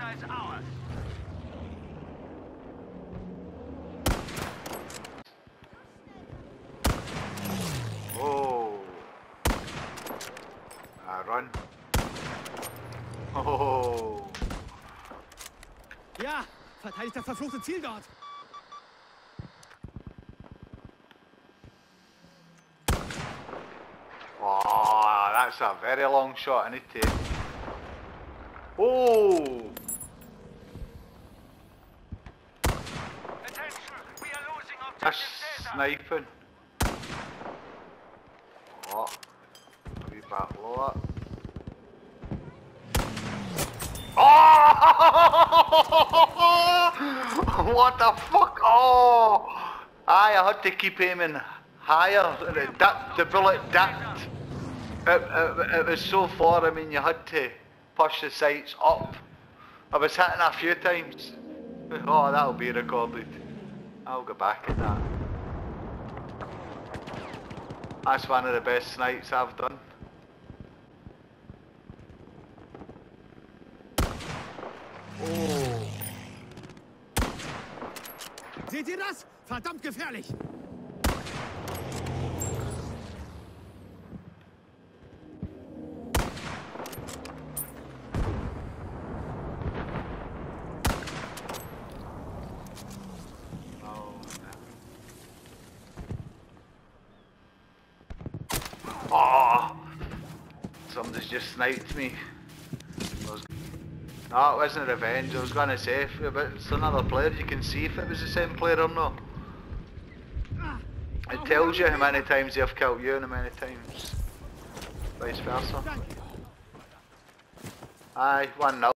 is ours. Oh. Run. Oh. Ja, verteidigt das verfluchte Ziel dort. Oh, that's a very long shot. I need to. Oh. Attention, we are losing That's objective data. sniping. Oh. A wee bit lower. Oh! What the fuck? Oh! Aye, I had to keep aiming higher. The bullet dipped. It was so far, I mean, you had to push the sights up. I was hitting a few times. Oh, that'll be recorded. I'll go back at that. That's one of the best snipes I've done. Oh. Seht ihr das? Verdammt gefährlich. Oh, somebody's just sniped me. No, it wasn't revenge. I was going to say, if it's another player, you can see if it was the same player or not. It tells you how many times they've killed you and how many times vice versa. Aye, 1-0.